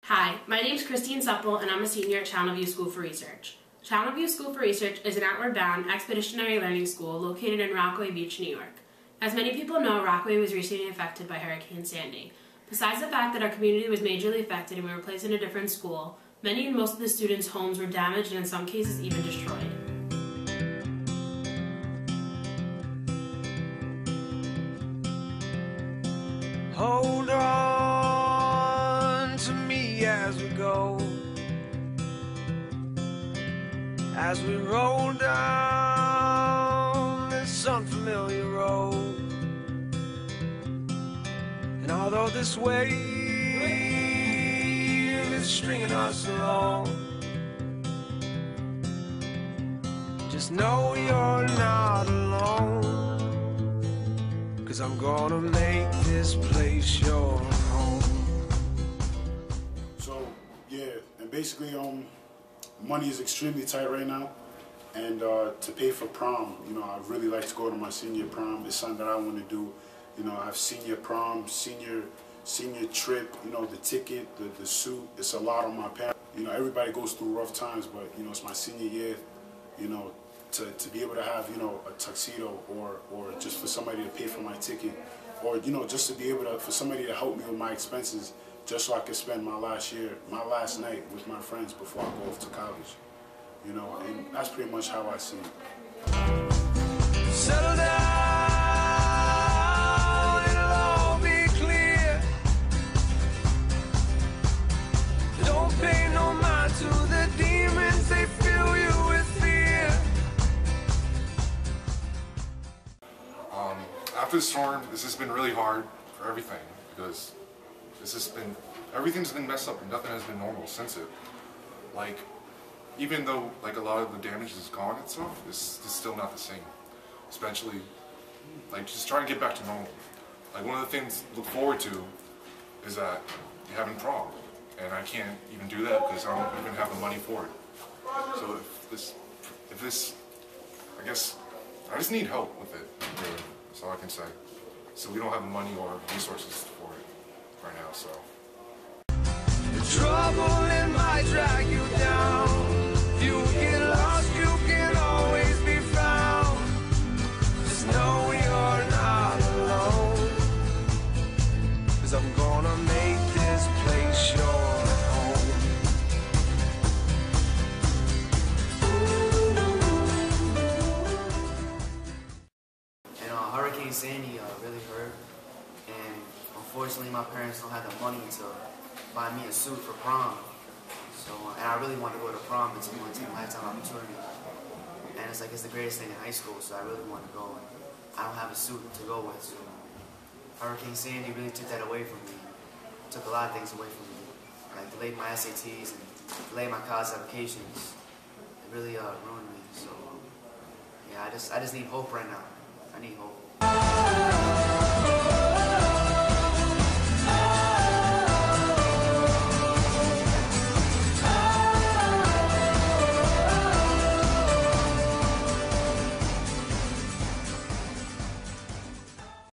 Hi, my name is Christine Supple and I'm a senior at Channelview School for Research. Channelview School for Research is an outward-bound expeditionary learning school located in Rockaway Beach, New York. As many people know, Rockaway was recently affected by Hurricane Sandy. Besides the fact that our community was majorly affected and we were placed in a different school, many and most of the students' homes were damaged and in some cases even destroyed. Hold on to me as we go, as we roll down this unfamiliar road. And although this wave is stringing us along, just know you're not alone, 'cause I'm gonna make this place your home. So yeah, and basically money is extremely tight right now, and to pay for prom, I really like to go to my senior prom. It's something that I want to do. I have senior prom, senior trip, the ticket, the suit. It's a lot on my parents. Everybody goes through rough times, but it's my senior year. To be able to have a tuxedo, or just for somebody to pay for my ticket, or just to be able to, for somebody to help me with my expenses, just so I could spend my last night with my friends before I go off to college. And that's pretty much how I see it. Settle down, it'll all be clear. Don't pay no mind to the demons, they fill you with fear. After the storm, this has been really hard for everything, because everything's been messed up and nothing has been normal since it. Even though a lot of the damage is gone and stuff, it's still not the same. Especially just trying to get back to normal. One of the things to look forward to is that you're having prom, and I can't even do that because I don't even have the money for it. So if this, I guess I just need help with it. Really. That's all I can say. So we don't have the money or resources for it right now, so. The trouble it might drag you down. If you get lost, you can always be found. Just know you're not alone, 'cause I'm gonna make this place your home. Hurricane Sandy really hurt, and unfortunately my parents don't have the money to buy me a suit for prom. So, and I really want to go to prom. It's a lifetime opportunity, and it's the greatest thing in high school. So I really want to go, and I don't have a suit to go with. So Hurricane Sandy really took that away from me. Took a lot of things away from me, delayed my SATs and delayed my college applications. It really ruined me. So yeah, I just need hope right now. I need hope.